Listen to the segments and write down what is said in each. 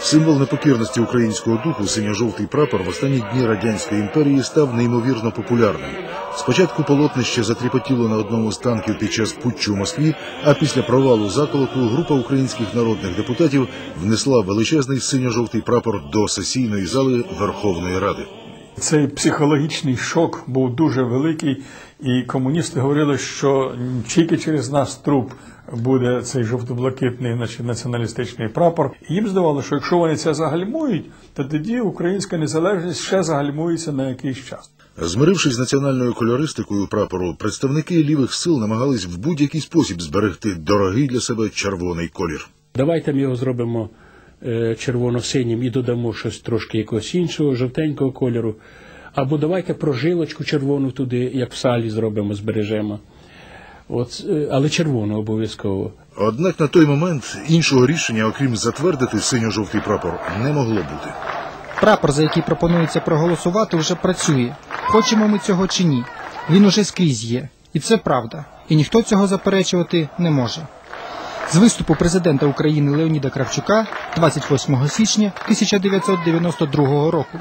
Символ непокірності українського духу, синьо-жовтий прапор в останні дні Радянської імперії став неймовірно популярним. Спочатку полотнище затріпотіло на одному з танків під час путчу у Москві, а після провалу заколоту група українських народних депутатів внесла величезний синьо-жовтий прапор до сесійної зали Верховної Ради. Цей психологічний шок був дуже великий, і комуністи говорили, що тільки через нас труп буде цей жовто-блакитний націоналістичний прапор. І їм здавалося, що якщо вони це загальмують, то тоді українська незалежність ще загальмується на якийсь час. Змирившись з національною кольористикою прапору, представники лівих сил намагались в будь-який спосіб зберегти дорогий для себе червоний колір. Давайте ми його зробимо червоно-синім і додамо щось трошки якогось іншого, жовтенького кольору. Або давайте прожилочку червону туди, як в салі зробимо, збережемо. Але червону обов'язково. Однак на той момент іншого рішення, окрім затвердити синьо-жовтий прапор, не могло бути. Прапор, за який пропонується проголосувати, вже працює. Хочемо ми цього чи ні. Він уже скрізь є. І це правда. І ніхто цього заперечувати не може. З виступу президента України Леоніда Кравчука 28 січня 1992 року.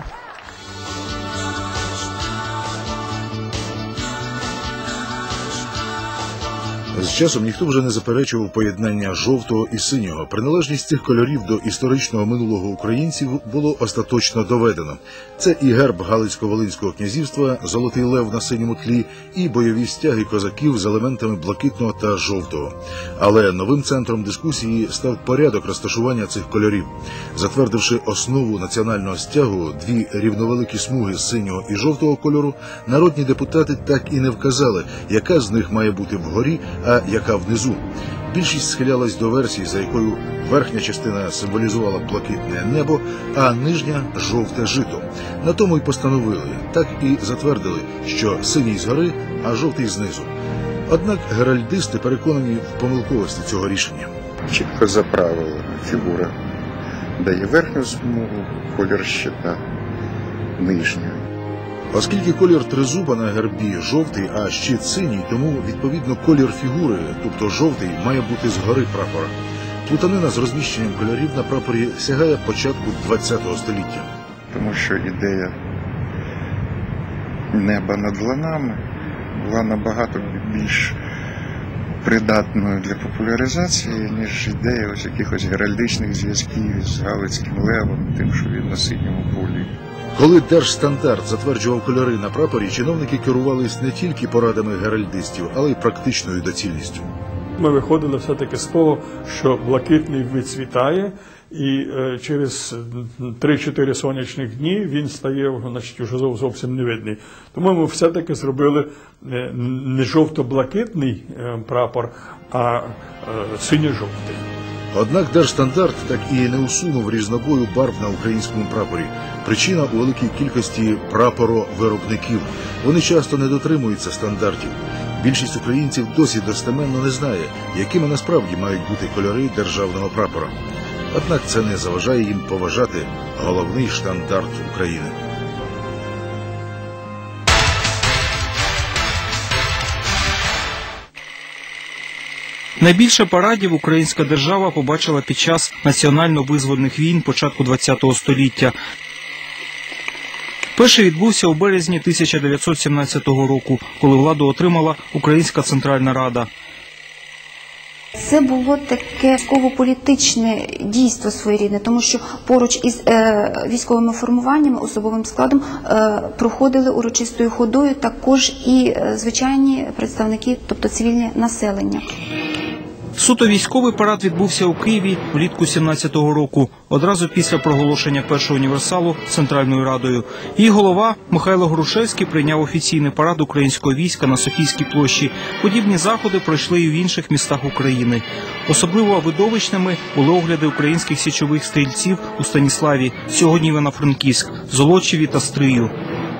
З часом ніхто вже не заперечував поєднання жовтого і синього. Приналежність цих кольорів до історичного минулого українців було остаточно доведено. Це і герб Галицько-Волинського князівства, золотий лев на синьому тлі, і бойові стяги козаків з елементами блакитного та жовтого. Але новим центром дискусії став порядок розташування цих кольорів. Затвердивши основу національного стягу, дві рівновеликі смуги синього і жовтого кольору, народні депутати так і не вказали, яка з них має бути вгорі, а яка внизу. Більшість схилялась до версії, за якою верхня частина символізувала блакитне небо, а нижня – жовте жито. На тому й постановили, так і затвердили, що синій згори, а жовтий знизу. Однак геральдисти переконані в помилковості цього рішення. Чітко за правилами фігура дає верхню смугу, колір щита – нижню. Оскільки колір тризуба на гербі жовтий, а щит синій, тому, відповідно, колір фігури, тобто жовтий, має бути згори прапора. Плутанина з розміщенням кольорів на прапорі сягає початку ХХ століття. Тому що ідея неба над ланами була набагато більш придатною для популяризації, ніж ідея ось якихось геральдичних зв'язків з Галицьким левом, тим, що він на синьому полі. Коли Держстандарт затверджував кольори на прапорі, чиновники керувались не тільки порадами геральдистів, але й практичною доцільністю. Ми виходили все-таки з того, що блакитний вицвітає, і через 3-4 сонячних дні він стає вже зовсім невидний. Тому ми все-таки зробили не жовто-блакитний прапор, а синьо-жовтий. Однак Держстандарт так і не усунув різнобою барв на українському прапорі. Причина у великій кількості прапоровиробників. Вони часто не дотримуються стандартів. Більшість українців досі достеменно не знає, якими насправді мають бути кольори державного прапора. Однак це не заважає їм поважати головний штандарт України. Найбільше парадів українська держава побачила під час національно-визвольних війн початку ХХ століття. Перший відбувся у березні 1917 року, коли владу отримала Українська Центральна Рада. Це було таке військово-політичне дійство своєрідне, тому що поруч із військовими формуваннями, особовим складом проходили урочистою ходою також і звичайні представники, тобто цивільне населення. Суто військовий парад відбувся у Києві влітку 17-го року, одразу після проголошення першого універсалу Центральною Радою. Її голова Михайло Грушевський прийняв офіційний парад українського війська на Софійській площі. Подібні заходи пройшли і в інших містах України. Особливо видовищними були огляди українських січових стрільців у Станіславі, сьогодні Івано-Франківськ, Золочеві та Стрию.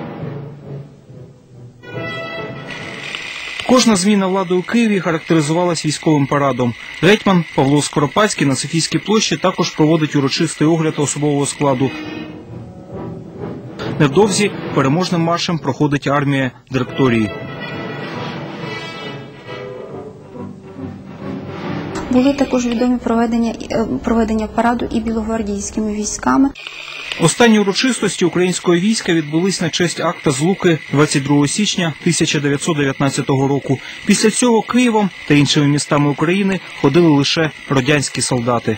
Кожна зміна влади у Києві характеризувалась військовим парадом. Гетьман Павло Скоропадський на Софійській площі також проводить урочистий огляд особового складу. Невдовзі переможним маршем проходить армія директорії. Були також відомі проведення параду і білогвардійськими військами. Останні урочистості українського війська відбулись на честь акта Злуки 22 січня 1919 року. Після цього Києвом та іншими містами України ходили лише радянські солдати.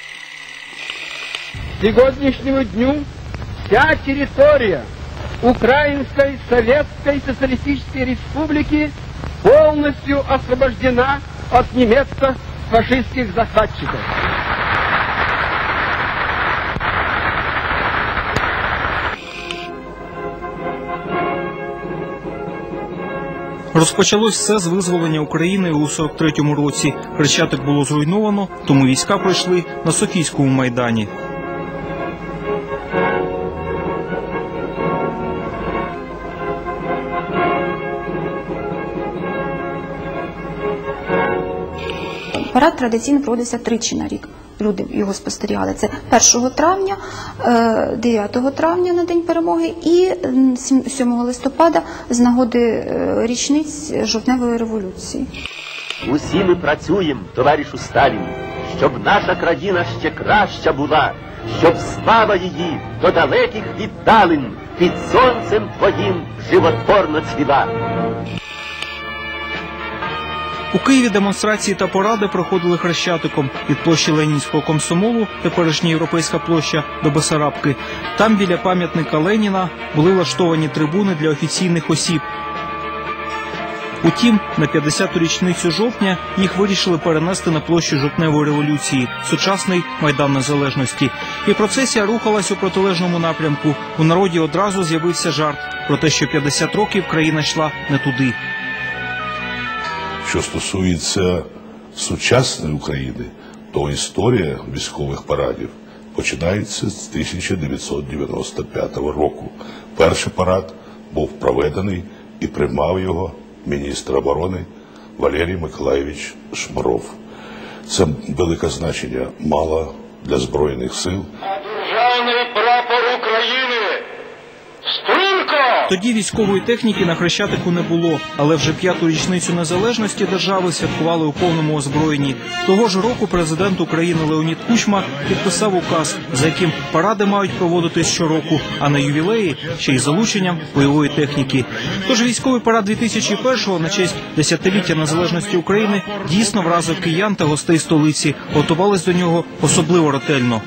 Сегодняшнему дню вся территория Украинской Советской Социалистической Республики полностью освобождена от немецко-фашистских захватчиков. Розпочалось все з визволення України у 43-му році. Хрещатик було зруйновано, тому війська пройшли на Софійському майдані. Парад традиційно проводився тричі на рік. Люди його спостерігали. Це 1 травня, 9 травня на День Перемоги і 7 листопада з нагоди річниць жовтневої революції. Усі ми працюємо, товаришу Сталін, щоб наша країна ще краща була, щоб слава її до далеких віддалин під сонцем твоїм животворно цвіла. У Києві демонстрації та поради проходили Хрещатиком від площі Ленінського комсомолу, теперішня Європейська площа, до Бесарабки. Там біля пам'ятника Леніна були влаштовані трибуни для офіційних осіб. Утім, на 50-ту річницю жовтня їх вирішили перенести на площу жовтневої революції, сучасний Майдан Незалежності. І процесія рухалась у протилежному напрямку. У народі одразу з'явився жарт про те, що 50 років країна йшла не туди. Що стосується сучасної України, то історія військових парадів починається з 1995 року. Перший парад був проведений і приймав його міністр оборони Валерій Миколайович Шмаров. Це велике значення мало для Збройних сил. Державний прапор України! Струнко! Тоді військової техніки на Хрещатику не було, але вже 5-ту річницю незалежності держави святкували у повному озброєнні. Того ж року президент України Леонід Кучма підписав указ, за яким паради мають проводитись щороку, а на ювілеї ще й залученням бойової техніки. Тож військовий парад 2001-го на честь 10-ліття незалежності України дійсно вразив киян та гостей столиці. Готувались до нього особливо ретельно.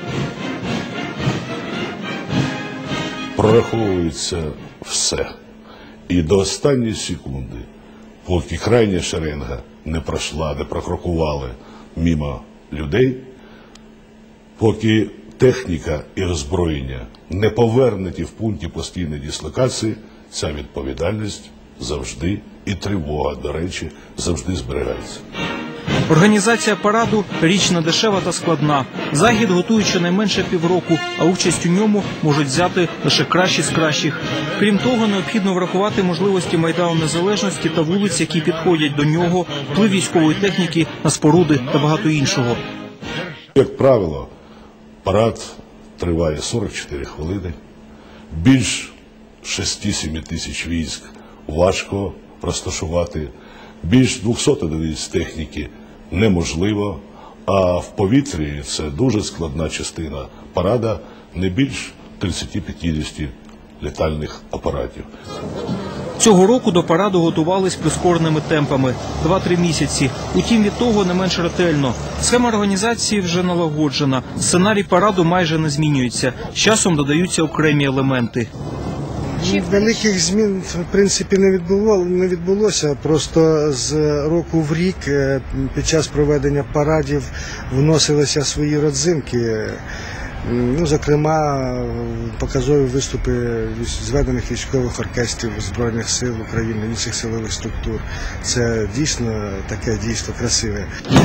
Прораховується все. І до останньої секунди, поки крайня шеренга не пройшла, не прокрокували мимо людей, поки техніка і озброєння не повернуті в пункті постійної дислокації, ця відповідальність завжди і тривога, до речі, завжди зберігається. Організація параду – річ не дешева та складна. Захід готують щонайменше півроку, а участь у ньому можуть взяти лише кращі з кращих. Крім того, необхідно врахувати можливості Майдану Незалежності та вулиць, які підходять до нього, вплив військової техніки на споруди та багато іншого. Як правило, парад триває 44 хвилини. Більш 6-7 тисяч військ важко розташувати. Більш 200 одиниць техніки неможливо, а в повітрі це дуже складна частина парада, не більш 30-50 літальних апаратів. Цього року до параду готувались прискореними темпами – 2-3 місяці. Утім, від того не менш ретельно. Схема організації вже налагоджена. Сценарій параду майже не змінюється. З часом додаються окремі елементи. Великих змін, в принципі, не відбулося. Просто з року в рік під час проведення парадів вносилися свої родзинки. Зокрема, показові виступи зведених військових оркестрів Збройних сил України, інших силових структур. Це дійсно таке дійство красиве.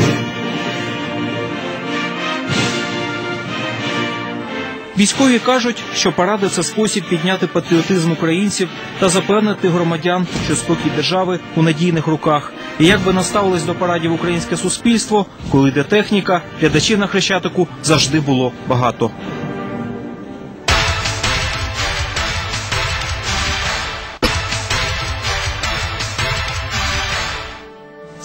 Військові кажуть, що паради – це спосіб підняти патріотизм українців та запевнити громадян, що спокій держави у надійних руках. І як би наставилось до парадів українське суспільство, коли йде техніка, глядачів на Хрещатику завжди було багато.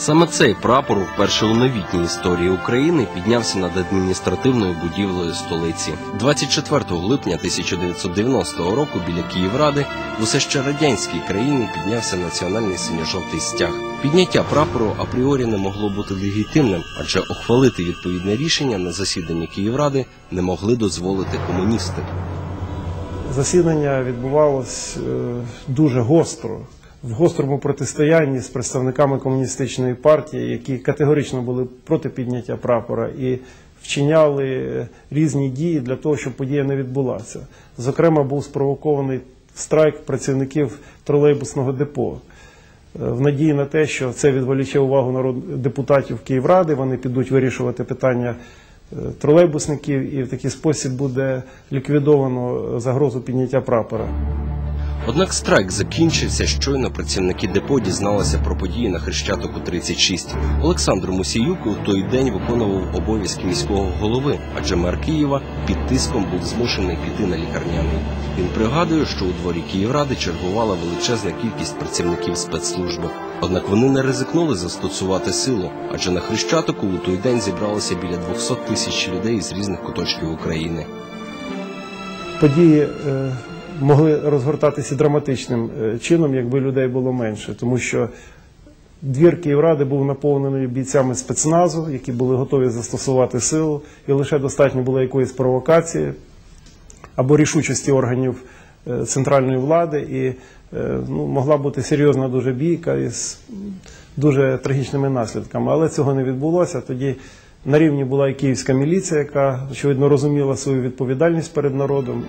Саме цей прапор вперше у новітній історії України піднявся над адміністративною будівлею столиці. 24 липня 1990 року біля Київради в усе ще радянській країні піднявся національний синьо-жовтий стяг. Підняття прапору апріорі не могло бути легітимним, адже ухвалити відповідне рішення на засіданні Київради не могли дозволити комуністи. Засідання відбувалось дуже гостро, в гострому протистоянні з представниками комуністичної партії, які категорично були проти підняття прапора і вчиняли різні дії для того, щоб подія не відбулася. Зокрема, був спровокований страйк працівників тролейбусного депо в надії на те, що це відволіче увагу депутатів Київради, вони підуть вирішувати питання тролейбусників, і в такий спосіб буде ліквідовано загрозу підняття прапора. Однак страйк закінчився, щойно працівники депо дізналися про події на Хрещатику 36. Олександр Мусіюк у той день виконував обов'язки міського голови, адже мер Києва під тиском був змушений піти на лікарняний. Він пригадує, що у дворі Київради чергувала величезна кількість працівників спецслужби. Однак вони не ризикнули застосувати силу, адже на Хрещатику у той день зібралося біля 200 тисяч людей з різних куточків України. Події могли розгортатися драматичним чином, якби людей було менше, тому що двір Київради був наповнений бійцями спецназу, які були готові застосувати силу, і лише достатньо було якоїсь провокації або рішучості органів центральної влади, і могла бути серйозна дуже бійка із дуже трагічними наслідками. Але цього не відбулося. Тоді на рівні була і київська міліція, яка, очевидно, розуміла свою відповідальність перед народом.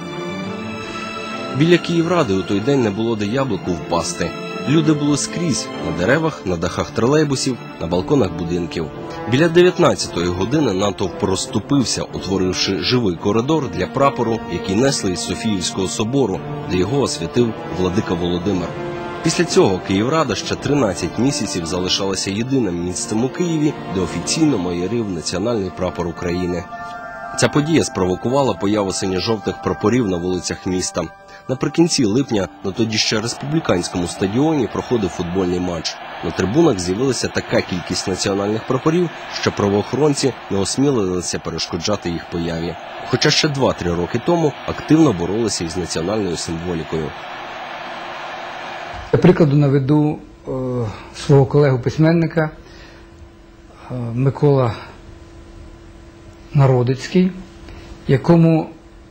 Біля Київради у той день не було де яблуку впасти. Люди були скрізь – на деревах, на дахах тролейбусів, на балконах будинків. Біля 19-ї години натовп розступився, утворивши живий коридор для прапору, який несли із Софіївського собору, де його освятив владика Володимир. Після цього Київрада ще 13 місяців залишалася єдиним місцем у Києві, де офіційно майорив національний прапор України. Ця подія спровокувала появу синьо-жовтих прапорів на вулицях міста. Наприкінці липня на тоді ще республіканському стадіоні проходив футбольний матч. На трибунах з'явилася така кількість національних прапорів, що правоохоронці не осмілилися перешкоджати їх появі. Хоча ще 2-3 роки тому активно боролися із національною символікою. Для прикладу наведу свого колегу-письменника Микола Народицький, якому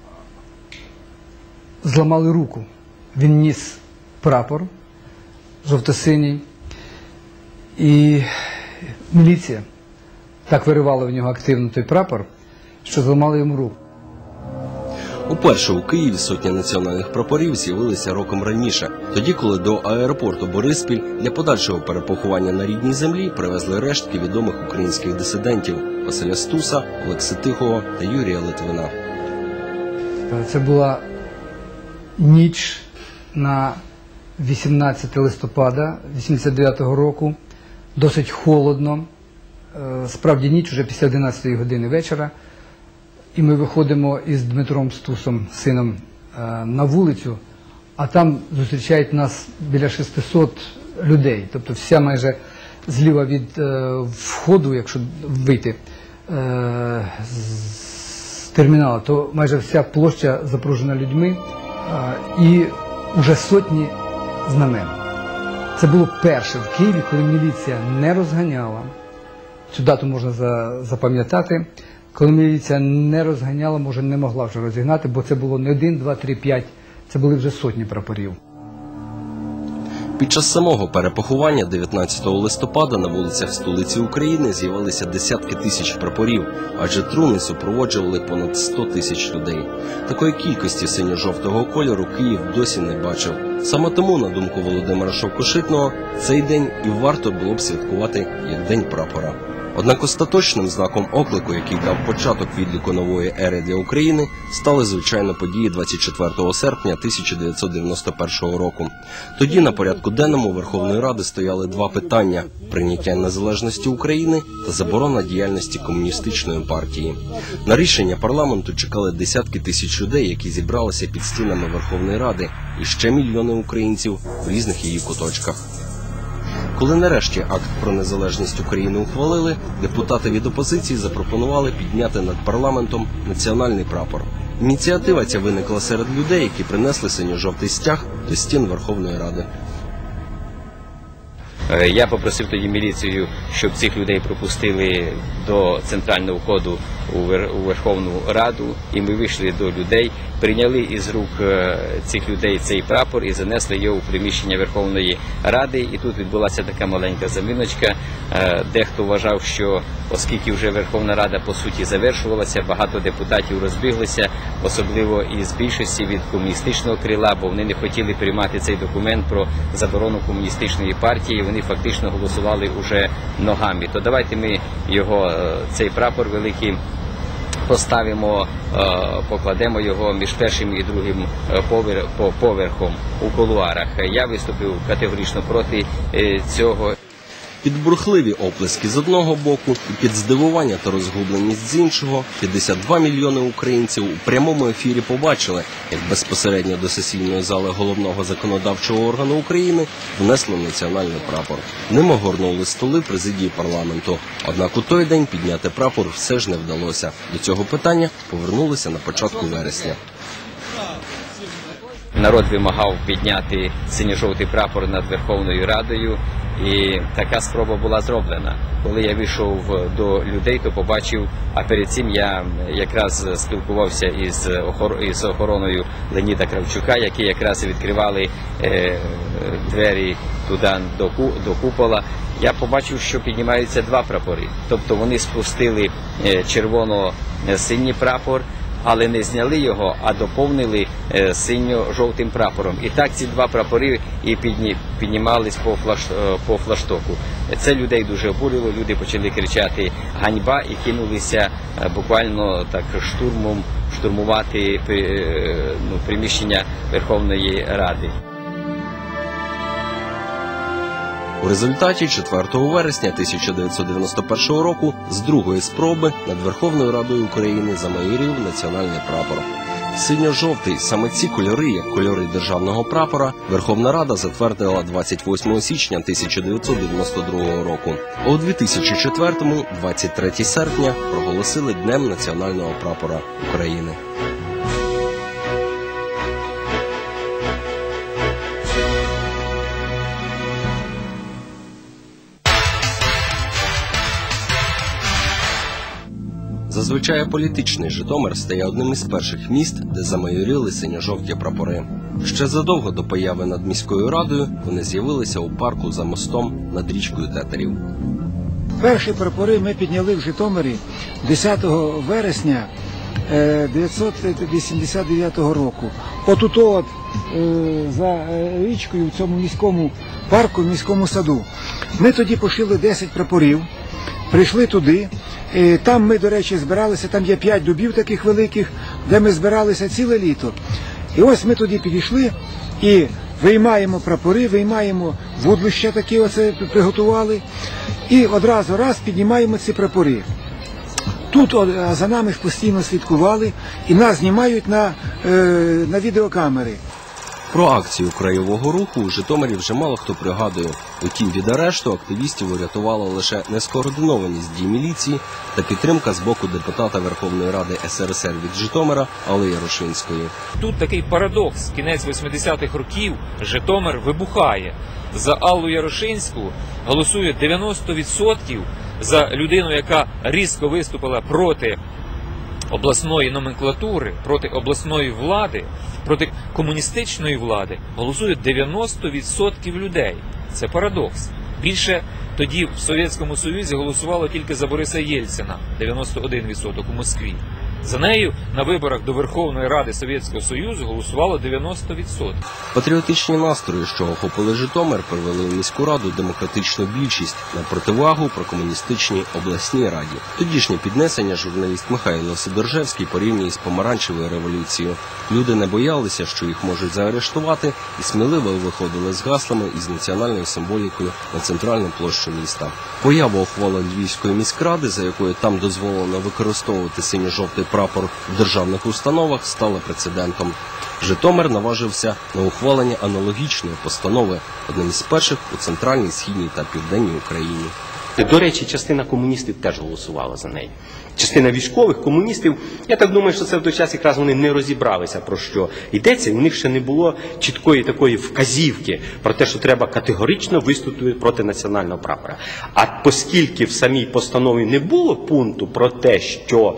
зламали руку. Він ніс прапор жовто-синій, і міліція так виривала в нього активно той прапор, що зламали йому руку. Уперше у Києві сотні національних прапорів з'явилися роком раніше, тоді, коли до аеропорту Бориспіль для подальшого перепоховання на рідній землі привезли рештки відомих українських дисидентів Василя Стуса, Олекси Тихого та Юрія Литвина. Це була ніч на 18 листопада 89-го року, досить холодно, справді ніч уже після 11-ї години вечора, і ми виходимо із Дмитром Стусом, сином, на вулицю, а там зустрічають нас біля 600 людей, тобто вся майже зліва від входу, якщо вийти з терміналу, то майже вся площа запружена людьми, і вже сотні знамен. Це було перше в Києві, коли міліція не розганяла, цю дату можна запам'ятати, коли міліція не розганяла, може не могла вже розігнати, бо це було не 1, 2, 3, 5, це були вже сотні прапорів. Під час самого перепоховання 19 листопада на вулицях столиці України з'явилися десятки тисяч прапорів, адже труни супроводжували понад 100 тисяч людей. Такої кількості синьо-жовтого кольору Київ досі не бачив. Саме тому, на думку Володимира Шовкошитного, цей день і варто було б святкувати як День прапора. Однак остаточним знаком оклику, який дав початок відліку нової ери для України, стали, звичайно, події 24 серпня 1991 року. Тоді на порядку денному Верховної Ради стояли два питання – прийняття незалежності України та заборона діяльності комуністичної партії. На рішення парламенту чекали десятки тисяч людей, які зібралися під стінами Верховної Ради, і ще мільйони українців в різних її куточках. Коли нарешті акт про незалежність України ухвалили, депутати від опозиції запропонували підняти над парламентом національний прапор. Ініціатива ця виникла серед людей, які принесли синьо-жовтий стяг до стін Верховної Ради. Я попросив тоді міліцію, щоб цих людей пропустили до центрального входу у Верховну Раду, і ми вийшли до людей, прийняли із рук цих людей цей прапор і занесли його у приміщення Верховної Ради. І тут відбулася така маленька заміночка. Дехто вважав, що оскільки вже Верховна Рада по суті завершувалася, багато депутатів розбіглися, особливо із більшості від комуністичного крила, бо вони не хотіли приймати цей документ про заборону комуністичної партії, вони фактично голосували уже ногами. То давайте ми його, цей прапор великий, поставимо, покладемо його між першим і другим поверхом у кулуарах. Я виступив категорично проти цього. Під бурхливі оплески з одного боку і під здивування та розгубленість з іншого 52 мільйони українців у прямому ефірі побачили, як безпосередньо до сесійної зали головного законодавчого органу України внесли національний прапор. Ним огорнули столи президії парламенту. Однак у той день підняти прапор все ж не вдалося. До цього питання повернулися на початку вересня. Народ вимагав підняти синьо-жовтий прапор над Верховною Радою, і така спроба була зроблена. Коли я вийшов до людей, то побачив, а перед цим я якраз спілкувався із охороною Леоніда Кравчука, які якраз відкривали двері туди до купола. Я побачив, що піднімаються два прапори. Тобто вони спустили червоно-синій прапор, але не зняли його, а доповнили синьо-жовтим прапором. І так ці два прапори і піднімались по флаштоку. Це людей дуже обурило, люди почали кричати «ганьба» і кинулися буквально так штурмувати приміщення Верховної Ради. У результаті 4 вересня 1991 року з другої спроби над Верховною Радою України замайорів національний прапор. Синьо-жовтий, саме ці кольори, як кольори державного прапора, Верховна Рада затвердила 28 січня 1992 року. А у 2004-му, 23 серпня, проголосили Днем національного прапора України. Зазвичай політичний Житомир стає одним із перших міст, де замайоріли синьо-жовті прапори. Ще задовго до появи над міською радою вони з'явилися у парку за мостом над річкою Тетерів. Перші прапори ми підняли в Житомирі 10 вересня 1989 року. Отут за річкою в цьому міському парку, в міському саду. Ми тоді пошили 10 прапорів, прийшли туди. Там ми, до речі, збиралися, там є 5 дубів таких великих, де ми збиралися ціле літо. І ось ми тоді підійшли і виймаємо прапори, виймаємо вудлища такі оце приготували, і одразу раз піднімаємо ці прапори. Тут за нами постійно слідкували і нас знімають на відеокамери. Про акцію краєвого руху у Житомирі вже мало хто пригадує. Утім, від арешту активістів урятувала лише нескоординованість дій міліції та підтримка з боку депутата Верховної Ради СРСР від Житомира Алли Ярошинської. Тут такий парадокс. Кінець 80-х років Житомир вибухає. За Аллу Ярошинську голосує 90%, за людину, яка різко виступила проти обласної номенклатури, проти обласної влади, проти комуністичної влади, голосує 90% людей. Це парадокс. Більше тоді в Совєтському Союзі голосувало тільки за Бориса Єльцина, 91% у Москві. За нею на виборах до Верховної Ради Совєтського Союзу голосувало 90%. Патріотичні настрої, що охопили Житомир, привели у міську раду демократичну більшість на противагу прокомуністичній обласній раді. Тодішнє піднесення журналіст Михайло Сидоржевський порівнює з помаранчевою революцією. Люди не боялися, що їх можуть заарештувати, і сміливо виходили з гаслами із національною символікою на центральну площу міста. Поява ухвали Львівської міськради, за якою там дозволено використовувати синьо-жовтий прапор в державних установах стало прецедентом. Житомир наважився на ухвалення аналогічної постанови, одним із перших у центральній, східній та південній Україні. До речі, частина комуністів теж голосувала за неї. Частина військових комуністів, я так думаю, що це в той час якраз вони не розібралися, про що йдеться, і у них ще не було чіткої такої вказівки про те, що треба категорично виступити проти національного прапора. А оскільки в самій постанові не було пункту про те, що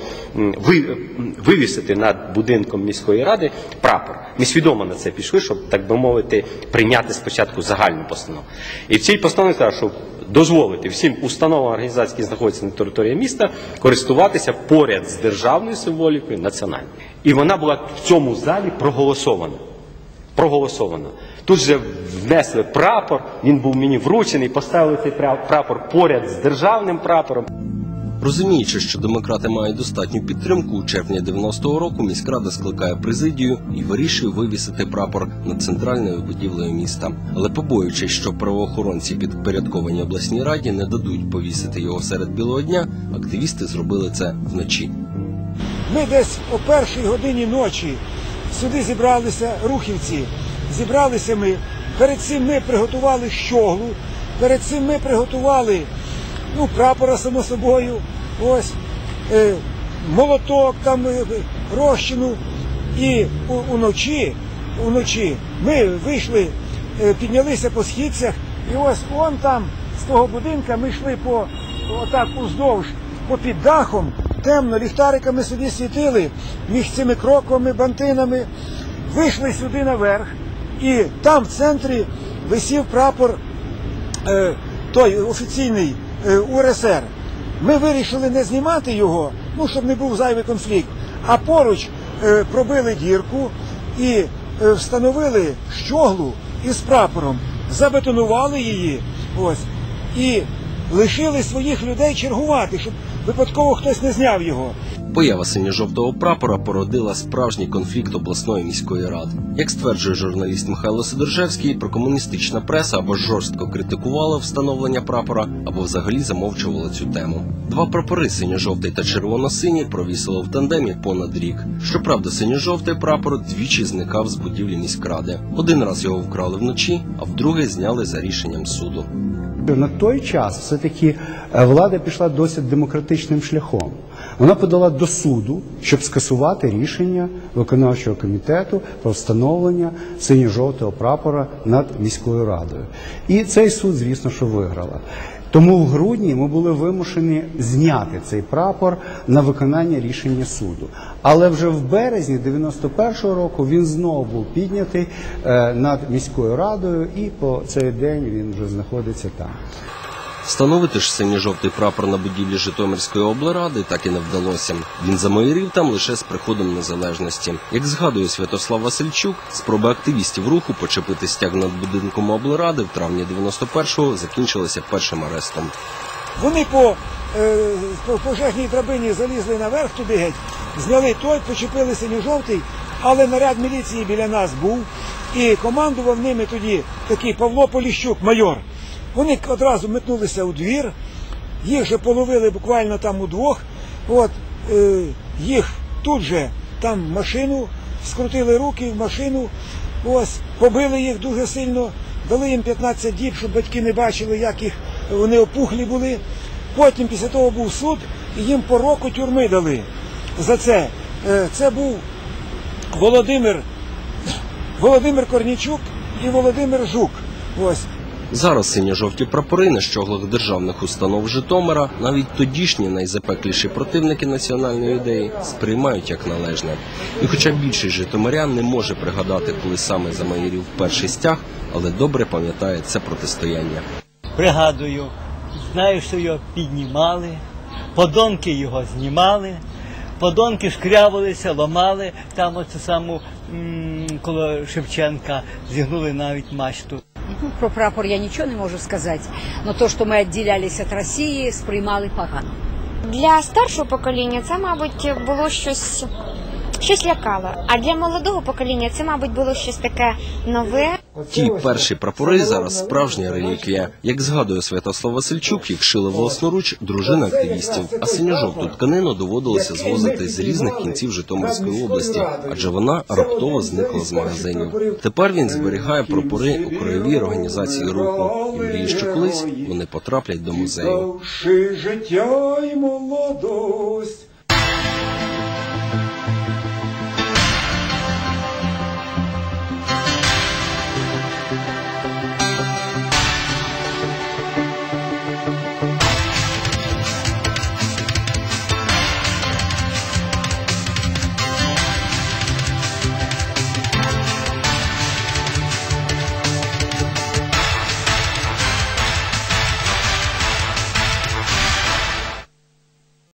вивісити над будинком міської ради прапор, ми свідомо на це пішли, щоб, так би мовити, прийняти спочатку загальну постанову. І в цій постанові сказали, що дозволити всім установам організацій, які знаходяться на території міста, користуватися поряд з державною символікою національною. І вона була в цьому залі проголосована. Тут же внесли прапор, він був мені вручений, поставили цей прапор поряд з державним прапором. Розуміючи, що демократи мають достатню підтримку, у червні 90-го року міськрада скликає президію і вирішує вивісити прапор над центральною будівлею міста. Але побоюючись, що правоохоронці, підпорядковані обласній раді, не дадуть повісити його серед білого дня, активісти зробили це вночі. Ми десь о 1-й годині ночі сюди зібралися рухівці. Зібралися ми, перед цим ми приготували щоглу, перед цим ми приготували прапора, само собою, ось, молоток, там, розчину. І уночі ми вийшли, піднялися по східцях, і ось он там, з того будинка, ми йшли отак уздовж, попід дахом, темно, ліхтариками собі світили, між цими кроками, бантинами, вийшли сюди наверх, і там в центрі висів прапор, той офіційний, УРСР. Ми вирішили не знімати його, щоб не був зайвий конфлікт, а поруч пробили дірку і встановили щоглу із прапором, забетонували її, ось, і лишили своїх людей чергувати, щоб випадково хтось не зняв його. Поява синьо-жовтого прапора породила справжній конфлікт обласної міської ради. Як стверджує журналіст Михайло Сидоржевський, прокомуністична преса або жорстко критикувала встановлення прапора, або взагалі замовчувала цю тему. Два прапори, синьо-жовтий та червоно-синій, провісило в тандемі понад рік. Щоправда, синьо-жовтий прапор двічі зникав з будівлі міськради. Один раз його вкрали вночі, а вдруге зняли за рішенням суду. На той час все-таки влада пішла досить демократичним шляхом. Вона подала до суду, щоб скасувати рішення виконавчого комітету про встановлення синьо-жовтого прапора над міською радою. І цей суд, звісно, що виграла. Тому в грудні ми були вимушені зняти цей прапор на виконання рішення суду. Але вже в березні 91-го року він знову був піднятий над міською радою, і по цей день він вже знаходиться там. Встановити ж синьо-жовтий прапор на будівлі Житомирської облради так і не вдалося. Він замайорів там лише з приходом незалежності. Як згадує Святослав Васильчук, спроби активістів руху почепити стяг над будинком облради в травні 91-го закінчилися першим арестом. Вони по пожежній драбині залізли наверх туди геть, зняли той, почепили синьо-жовтий, але наряд міліції біля нас був, і командував ними тоді такий Павло Поліщук, майор. Вони одразу метнулися у двір, їх же половили буквально там удвох, їх тут же там машину, скрутили руки в машину, побили їх дуже сильно, дали їм 15 діб, щоб батьки не бачили, як вони опухлі були. Потім після того був суд, і їм по року тюрми дали за це. Це був Володимир Корнійчук і Володимир Жук. Зараз синьо-жовті прапори на щоглах державних установ Житомира навіть тодішні найзапекліші противники національної ідеї сприймають як належне. І хоча більшість житомирян не може пригадати, коли саме замайорів перший стяг, але добре пам'ятає це протистояння. Пригадую, знаю, що його піднімали, подонки його знімали, подонки шкрябалися, ламали, там оцю саму коло Шевченка зігнули навіть мачту. Про прапор я нічого не можу сказати, але те, що ми відділялися від Росії, сприймали погано. Для старшого покоління це, мабуть, було щось щось лякало. А для молодого покоління це, мабуть, було щось таке нове. Ті перші прапори зараз справжня реліквія. Як згадує Святослав Васильчук, їх шили власноруч дружина активістів, а синьо-жовту тканину доводилося звозити з різних кінців Житомирської області, адже вона раптово зникла з магазинів. Тепер він зберігає прапори у краєвій організації руху і мріє, що колись вони потраплять до музею. Життя й молодость,